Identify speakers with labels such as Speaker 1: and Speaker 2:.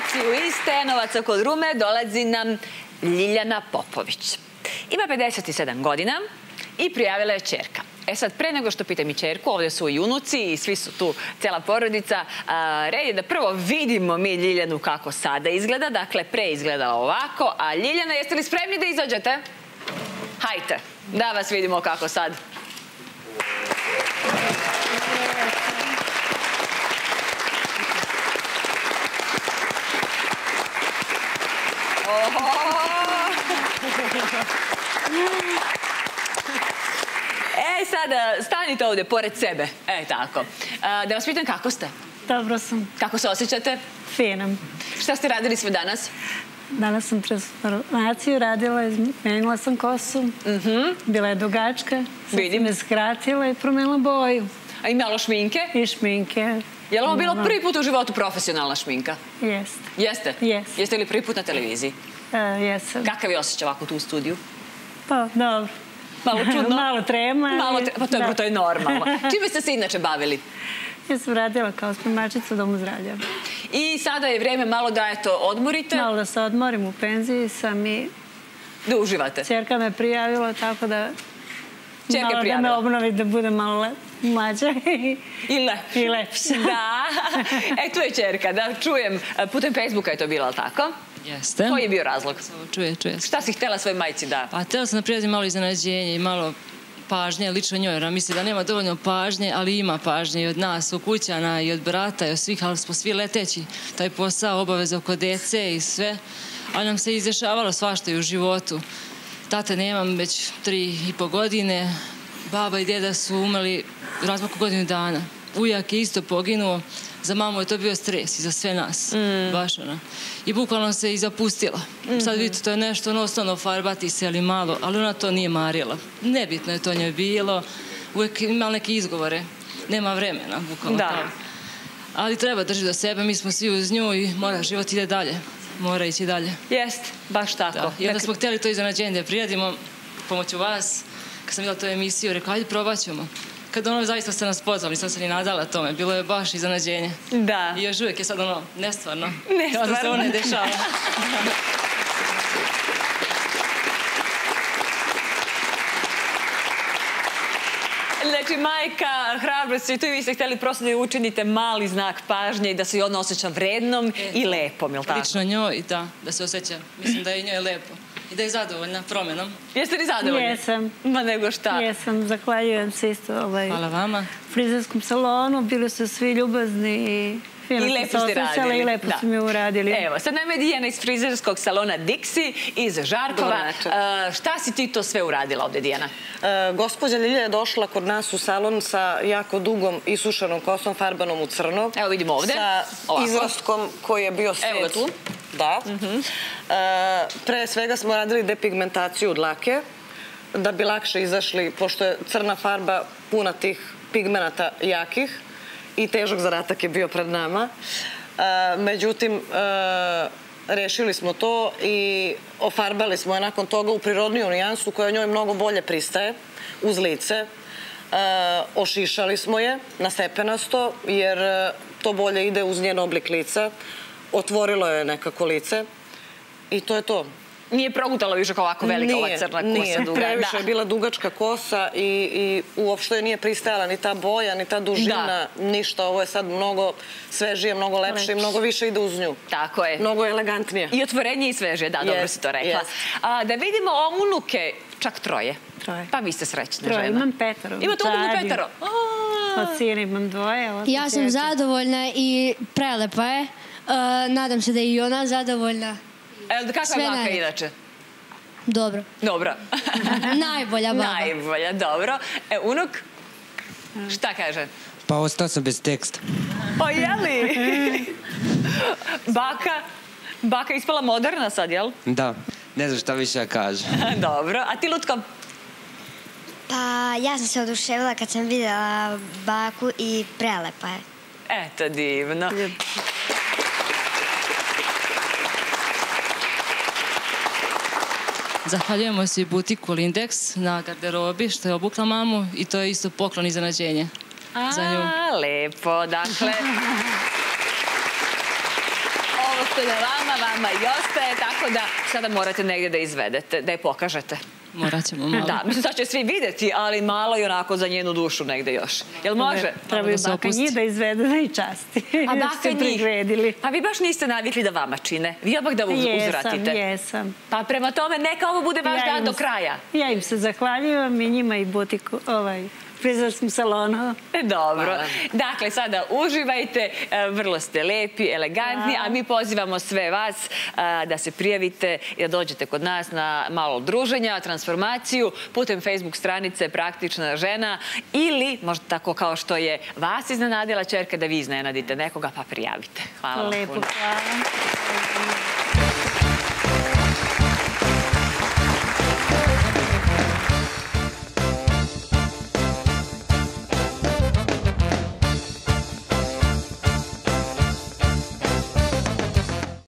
Speaker 1: relaciju iz Stenovaca kod Rume dolazi nam Ljiljana Popović. Ima 57 godina i prijavila je ćerka. E sad, pre nego što pitam i ćerku, ovdje su i unuci i svi su tu, cela porodica, red je da prvo vidimo mi Ljiljanu kako sada izgleda. Dakle, pre izgledala ovako, a Ljiljana, jeste li spremni da izađete? Hajte, da vas vidimo kako sad. E, sada stanite ovdje pored sebe. E, tako. Da vas pitam kako ste?
Speaker 2: Dobro sam.
Speaker 1: Kako se osjećate?
Speaker 2: Fino.
Speaker 1: Šta ste radili sve danas?
Speaker 2: Danas sam transformaciju radila, izmenila sam kosu. Bila je dugačka. Sad sam je skratila i promenila boju.
Speaker 1: A i malo šminke?
Speaker 2: I šminke.
Speaker 1: Je li ovo bilo prvi put u životu profesionalna šminka?
Speaker 2: Jeste.
Speaker 1: Jeste?
Speaker 2: Jeste.
Speaker 1: Jeste li prvi put na televiziji?
Speaker 2: Jesam.
Speaker 1: Kakav je osjećaj ovako tu u studiju?
Speaker 2: Pa, dobro.
Speaker 1: Malo čudno?
Speaker 2: Malo trema.
Speaker 1: Pa to je normalno. Čime ste se inače bavili?
Speaker 2: Ja sam radila kao spremačica u domu zdravlja.
Speaker 1: I sada je vreme malo da, eto, odmorite?
Speaker 2: Malo da se odmorim, u penziji sam i...
Speaker 1: Da uživate?
Speaker 2: Ćerka me prijavila, tako da...
Speaker 1: Ćerka
Speaker 2: malo
Speaker 1: prijavila?
Speaker 2: Da me obnovi, da bude malo mlađa i lepša.
Speaker 1: Da. E, tu je ćerka, da čujem. Putem Facebooka je to bilo, ali tako?
Speaker 3: Jeste.
Speaker 1: Koji je bio razlog?
Speaker 3: Čuje.
Speaker 1: Šta si htjela svojoj majci da...
Speaker 3: Pa htjela sam da prijavim malo iznenađenje i malo pažnje lično njoj, jer misli da nema dovoljno pažnje, ali ima pažnje i od nas, od kućana i od brata i od svih, ali smo svi leteći. Taj posao, obaveze oko dece i sve, ali nam se izdešavalo svašta i u životu. Tate nemam već 3,5 godine, baba i deda su umrli razmaku godinu dana. Ujak je isto poginuo, za mamu je to bio stres i za sve nas, baš ona. I bukvalno se i zapustila. Sad vidite, to je nešto osnovno, farbati se, ali malo, ali ona to nije marila. Nebitno je to njoj bilo, uvijek imala neke izgovore, nema vremena, bukvalno to. Ali treba drži do sebe, mi smo svi uz nju i život ide dalje. Mora ići dalje.
Speaker 1: Jest, baš tako.
Speaker 3: I onda smo htjeli to iznenađenje da prijedimo pomoću vas. Kad sam vidjela tu emisiju, rekao, ajde probat ćemo. Kad zaista ste nas pozvali, nisam se ni nadala tome. Bilo je baš iznenađenje.
Speaker 1: Da.
Speaker 3: I još uvijek je sad nestvarno.
Speaker 1: Nestvarno.
Speaker 3: Kada se ovo ne dešava.
Speaker 1: Znači, majka, hrabrost i tu i vi ste htjeli prosto da učinite mali znak pažnje i da se ona osjeća vrednom i lepom, je li tako?
Speaker 3: Lično njoj, da se osjeća. Mislim da je njoj lepo. I da je zadovoljna promjenom.
Speaker 1: Jeste li zadovoljni?
Speaker 2: Jesam.
Speaker 1: Ma nego šta?
Speaker 2: Jesam, zahvaljujem se isto
Speaker 3: Hvala vama.
Speaker 2: frizerskom salonu, bili su svi ljubazni i fino
Speaker 1: lepo ste radili.
Speaker 2: I lepo su mi uradili.
Speaker 1: Evo, sad nam je Dijana iz frizerskog salona Dixi iz Žarkova. Šta si ti to sve uradila ovdje, Dijana?
Speaker 4: Gospođa Ljilja je došla kod nas u salon sa jako dugom isušanom kosom, farbanom u crno.
Speaker 1: Evo vidimo ovdje.
Speaker 4: Sa izrastkom koji je bio svetli.
Speaker 1: Evo ga tu.
Speaker 4: Da. Pre svega smo radili depigmentaciju dlake, da bi lakše izašli, pošto je crna farba puna tih pigmenata jakih i težak zadatak je bio pred nama. Međutim, rešili smo to i ofarbali smo je nakon toga u prirodniju nijansu koja njoj mnogo bolje pristaje uz lice. Ošišali smo je na stepenasto jer to bolje ide uz njen oblik lica. Otvorilo je nekako lice i to je to.
Speaker 1: Nije progutala više kao ovako velika ova crna kosa?
Speaker 4: Nije, previše je bila dugačka kosa i uopšte nije pristajala ni ta boja, ni ta dužina, ništa. Ovo je sad mnogo svežije, mnogo lepše i mnogo više ide uz nju.
Speaker 1: Tako je.
Speaker 4: Mnogo elegantnije.
Speaker 1: I otvorenije i svežije, da, dobro si to rekla. Da vidimo unuke, čak 3. Pa vi ste srećne žena.
Speaker 2: Imam 5.
Speaker 1: Imate ukupno 5.
Speaker 2: Od sina imam 2.
Speaker 5: Ja sam zadovoljna i prelepa je. Nadam se da je i ona zadovoljna.
Speaker 1: Kakva je baka inače?
Speaker 5: Dobro.
Speaker 1: Dobro.
Speaker 5: Najbolja baba.
Speaker 1: Najbolja, dobro. Unuk? Šta kaže?
Speaker 6: Pa ostao sam bez teksta.
Speaker 1: O, jeli? Baka ispala moderna sad, jel?
Speaker 6: Da. Ne znam šta više ja kažem.
Speaker 1: Dobro. A ti, Lutko?
Speaker 7: Pa ja sam se oduševila kad sam vidjela baku i prelepa je.
Speaker 1: Eto, divno.
Speaker 3: Zahvaljujemo se i butiku Lindex na garderobi što je obukla mamu i to je isto poklon iznenađenje za nju.
Speaker 1: Lepo, dakle. Ovo ostaje vama, vama i ostaje, tako da sada morate negdje da izvedete, da je pokažete.
Speaker 3: Morat ćemo malo.
Speaker 1: Da, mislim, sad će svi vidjeti, ali malo i onako za njenu dušu negde još. Jel može?
Speaker 2: Trebaju baka njih da izvede da i časti.
Speaker 1: A baka njih?
Speaker 2: Prigledili.
Speaker 1: Pa vi baš niste navikli da vama čine. Vi opak da uzvratite.
Speaker 2: Jesam.
Speaker 1: Pa prema tome, neka ovo bude vaš dan do kraja.
Speaker 2: Ja im se zahvaljujem i njima i butiku, frizerskom salonu.
Speaker 1: Dobro. Dakle, sada uživajte, vrlo ste lepi, elegantni, a mi pozivamo sve vas da se prijavite i da dođete kod nas na malo druženja, transformaciju putem Facebook stranice Praktična žena ili, možda tako kao što je vas iznenadila ćerka, da vi iznenadite nekoga, pa prijavite. Hvala vam puno.
Speaker 2: Lepo, hvala.